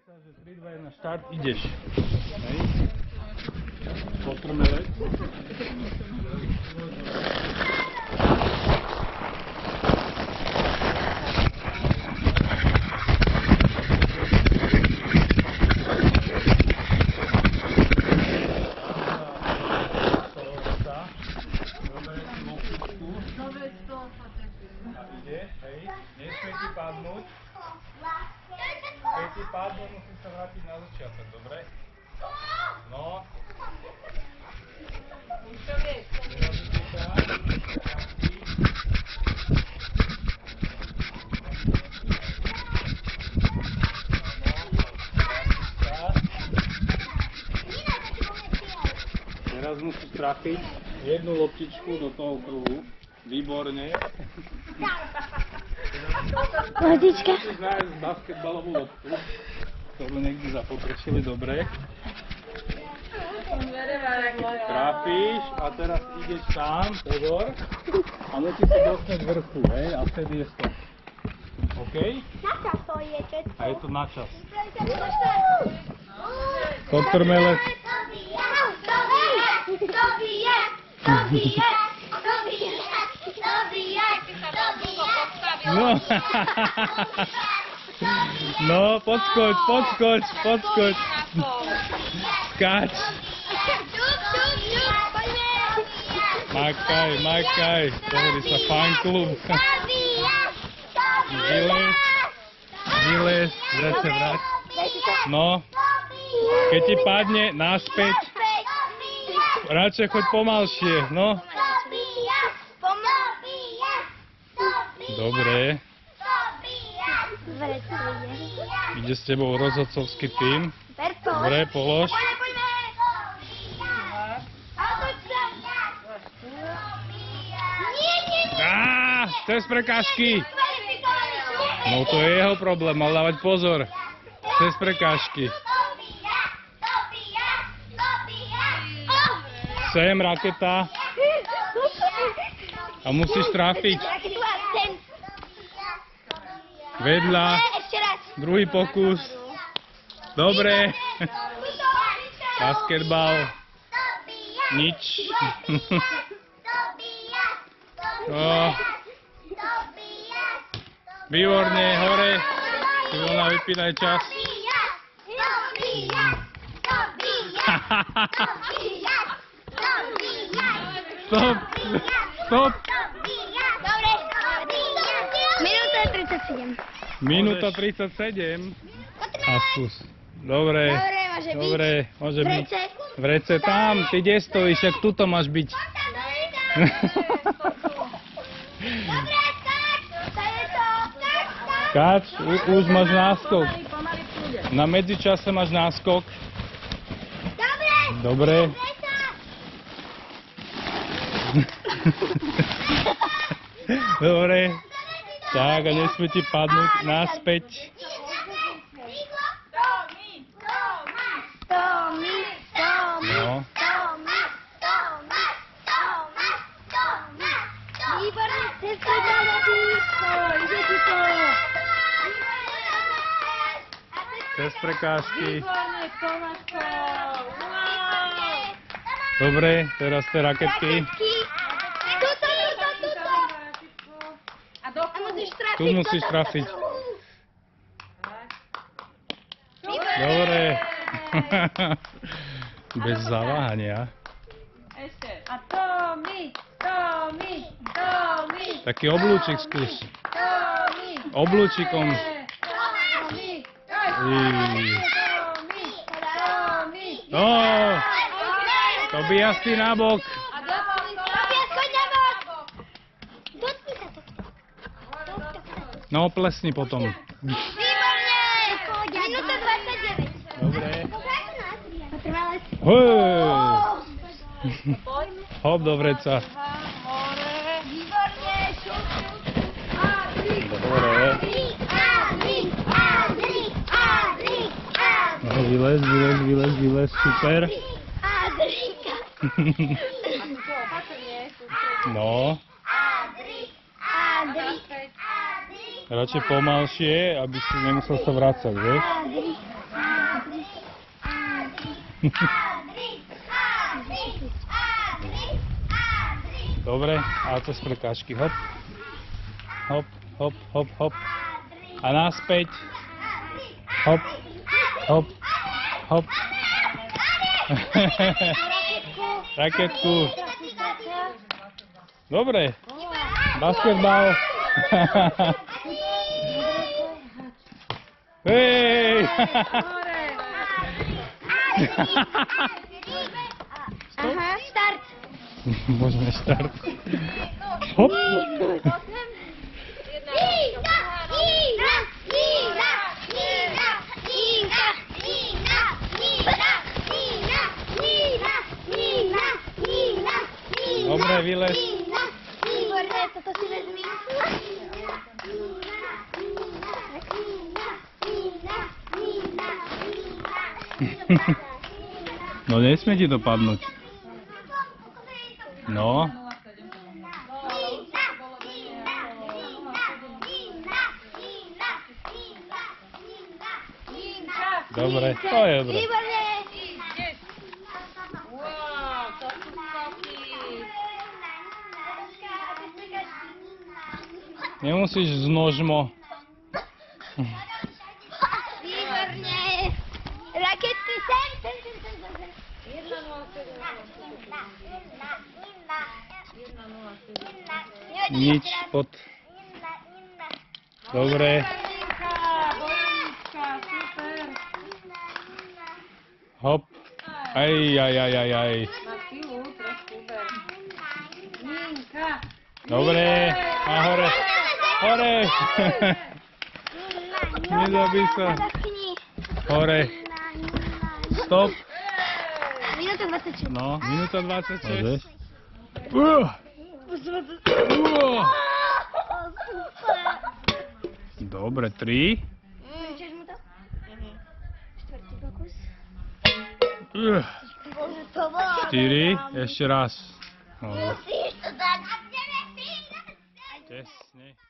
sa, že 3, 2, 1, štart, ideš. Hej. Potrmelec. Nesmie ti padnúť. Keď ti padnú, musím sa vrátiť na začiatok, dobre? No. Teraz musíš trafiť jednu loptičku do toho kruhu. Výborne. Lodička. Musíš nájsť basketbalovú loptu, ktorú niekde zapokrčili, dobre. Trafíš a teraz ideš tam, pozor. A musíš sa dostať vrchu, hej, a vtedy je stop. OK? Na čas to je, všetko. A je to na čas. Kotrmelec. No. No, podskoč. Skáč. Makaj. Pozri sa, fajn klub. Vylez, vrať. No. Keď ti padne, naspäť. Radšej choď pomalšie, no. Dobre. Ide s tebou rozhodcovský tým. Dobre, polož. Cez prekážky. No to je jeho problém, mal dávať pozor. Cez prekážky. Sem raketa. A musíš trafiť. Vedľa. Druhý pokus. Dobre. Basketbal. Nič. No. Výborne, hore. Silona, vypínaj čas. Stop. Minúta 37. A skús. Dobre, môže byť. Vrece tam, ty kde stojíš, ak tuto máš byť. Skáč, už máš náskok. Na medzičase máš náskok. Dobre. Dobre. Tak, a nesmie ti padnúť naspäť. No. Cez prekážky. Dobre, teraz tie raketky. Tu musíš trafiť. Dobre. Bez zaváhania. A Tomi. Taký oblúčik skús. Oblúčikom. No. Tobias, ty nabok. No, plesni potom. Výborne! Minúta 29. Dobre. Hop do vreca. Dobre. No, vylez, super. No. Radšej pomalšie, aby si nemusel sa vracať, vieš? Dobre, a cez prekážky, hop. Hop, hop, hop, hop. A naspäť. Hop, hop, hop. Raketku. Dobre. Basketbal. Hej! Aha, start. Môžeme štart. Hop. Dobre, vylez. Výborné, toto si vezmi. No nesmie ti to padnúť. No. Dobre, to je dobre. Výborné. Wow, to sú skoky. Nemusíš z nožmo. Výborne. Raketky sem. 1:07. Nič pod... Dobre. Bojovníčka, bojovníčka, super. Hop. Aj. Na silu, trošku uber. Ninka. Dobre. A hore. Hore. Nezabij sa. Hore. Stop. Minúta 26. No, minúta 26. Dobre, 3. Chceš mu to? Štvrtý pokus. 4. Ešte raz. Musíš to dať. Tesne.